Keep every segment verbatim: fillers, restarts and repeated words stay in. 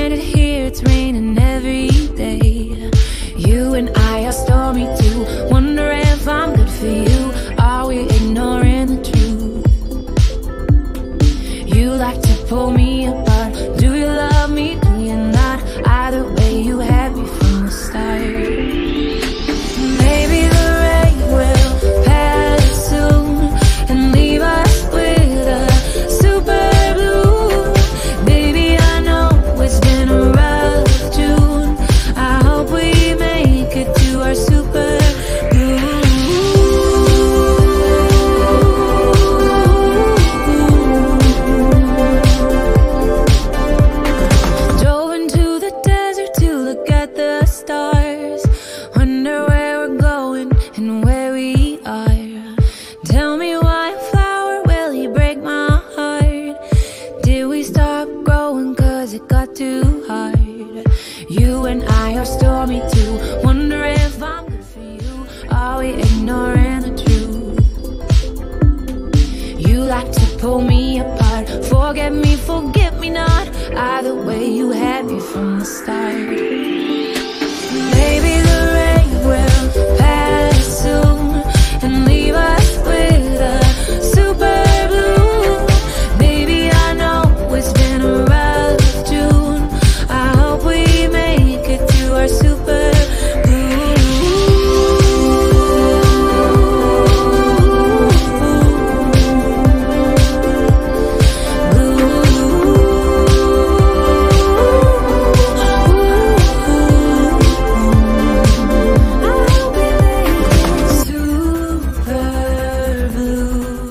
find it here, it's raining every day. You and I are stormy too, wonder if I'm good for you. Are we ignoring the truth? You like to pull me apart. Do you love me? Do you not? Either way, you had me from the start. Maybe the rain will pass soon and leave us with a super blue. Baby, I know it's been a rough June. I hope we make it to our super blue. Drove into the desert to look at the stars. Wonder where we're going and where we are. Tell me why a flower, will you break my heart? Did we stop growing cause it got too hard? You and I are stormy too, wonder if I'm good for you. Are we ignoring the truth? You like to pull me apart. Forget me, forget me not. Either way, you had me from the start. Maybe the rain will pass soon and leave us with a super blue. Baby, I know it's been a rough June. I hope we make it to our super blue.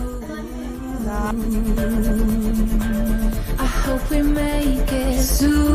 I hope we make it super